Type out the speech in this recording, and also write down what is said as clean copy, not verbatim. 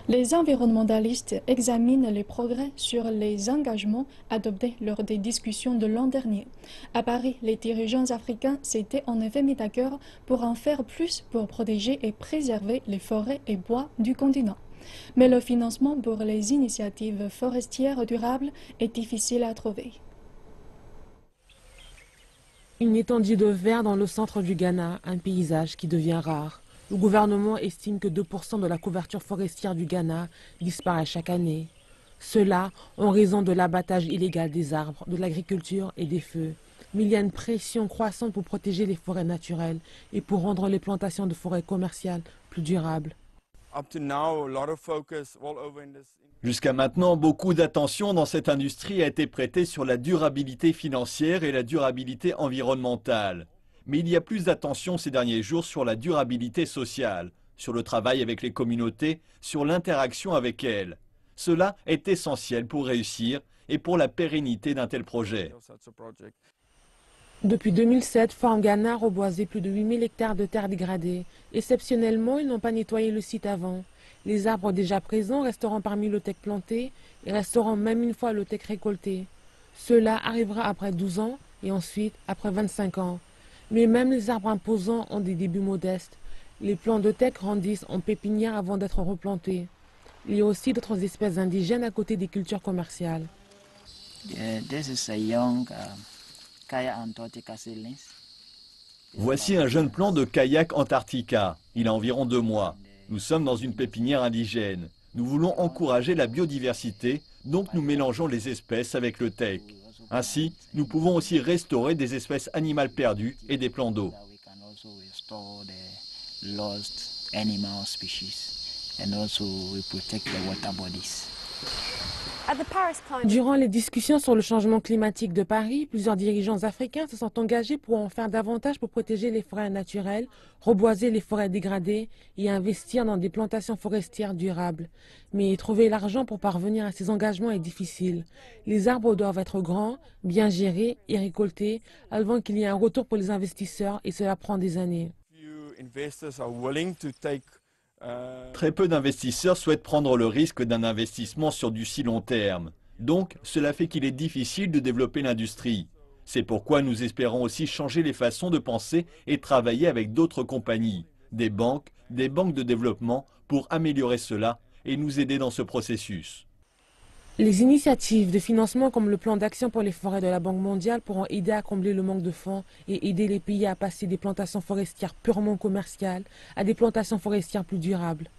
Les environnementalistes examinent les progrès sur les engagements adoptés lors des discussions de l'an dernier. À Paris, les dirigeants africains s'étaient en effet mis d'accord pour en faire plus pour protéger et préserver les forêts et bois du continent. Mais le financement pour les initiatives forestières durables est difficile à trouver. Une étendue de verre dans le centre du Ghana, un paysage qui devient rare. Le gouvernement estime que 2% de la couverture forestière du Ghana disparaît chaque année. Cela en raison de l'abattage illégal des arbres, de l'agriculture et des feux. Mais il y a une pression croissante pour protéger les forêts naturelles et pour rendre les plantations de forêts commerciales plus durables. Jusqu'à maintenant, beaucoup d'attention dans cette industrie a été prêtée sur la durabilité financière et la durabilité environnementale. Mais il y a plus d'attention ces derniers jours sur la durabilité sociale, sur le travail avec les communautés, sur l'interaction avec elles. Cela est essentiel pour réussir et pour la pérennité d'un tel projet. Depuis 2007, Farm Ghana a reboisé plus de 8000 hectares de terres dégradées. Exceptionnellement, ils n'ont pas nettoyé le site avant. Les arbres déjà présents resteront parmi le tech planté et resteront même une fois le tech récolté. Cela arrivera après 12 ans et ensuite après 25 ans. Mais même les arbres imposants ont des débuts modestes. Les plants de tech grandissent en pépinière avant d'être replantés. Il y a aussi d'autres espèces indigènes à côté des cultures commerciales. Voici un jeune plant de kayak Antarctica. Il a environ 2 mois. Nous sommes dans une pépinière indigène. Nous voulons encourager la biodiversité, donc nous mélangeons les espèces avec le tech. Ainsi, nous pouvons aussi restaurer des espèces animales perdues et des plans d'eau. Durant les discussions sur le changement climatique de Paris, plusieurs dirigeants africains se sont engagés pour en faire davantage pour protéger les forêts naturelles, reboiser les forêts dégradées et investir dans des plantations forestières durables. Mais trouver l'argent pour parvenir à ces engagements est difficile. Les arbres doivent être grands, bien gérés et récoltés avant qu'il y ait un retour pour les investisseurs et cela prend des années. Très peu d'investisseurs souhaitent prendre le risque d'un investissement sur du si long terme. Donc, cela fait qu'il est difficile de développer l'industrie. C'est pourquoi nous espérons aussi changer les façons de penser et travailler avec d'autres compagnies, des banques de développement pour améliorer cela et nous aider dans ce processus. Les initiatives de financement comme le plan d'action pour les forêts de la Banque mondiale pourront aider à combler le manque de fonds et aider les pays à passer des plantations forestières purement commerciales à des plantations forestières plus durables.